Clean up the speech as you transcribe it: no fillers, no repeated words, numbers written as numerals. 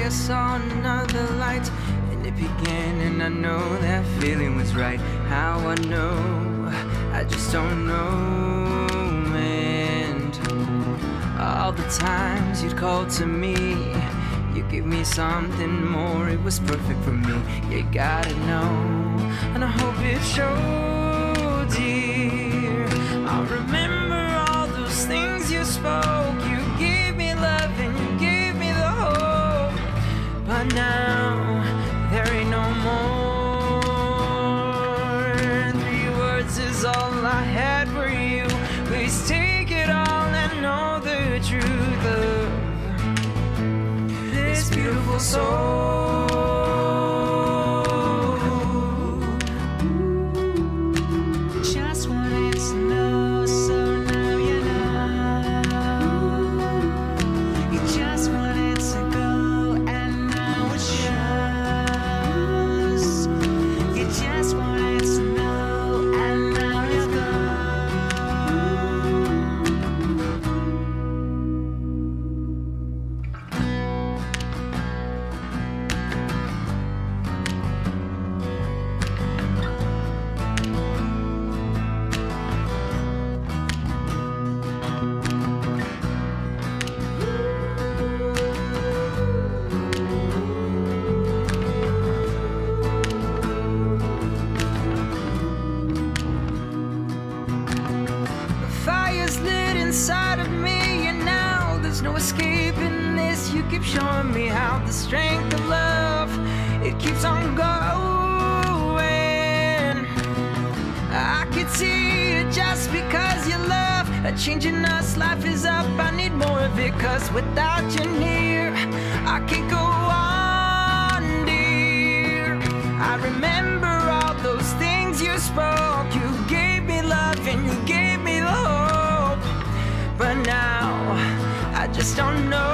I saw another light, and it began, and I know that feeling was right. How I know, I just don't know. And all the times you'd call to me, you gave me something more, it was perfect for me. You gotta know, and I hope it showed, dear. I remember all those things you spoke. You gave me love and you gave me the hope. But now, there ain't no more. 3 words is all I had for you. Please take it all and know the truth of this beautiful soul. Just wanted to know, so now you know. You just wanted to go, and now it shows. You just wanted to know, and now you go. The fire's lit inside of me, and now there's no escaping this. You keep showing me how the strength of love, it keeps on going. I could see it just because you love changing us. Life is up, I need more of it, 'cause without you near, I can't go on, dear. I remember all those things you spoke. You gave me love and you gave me the hope. But now, I just don't know.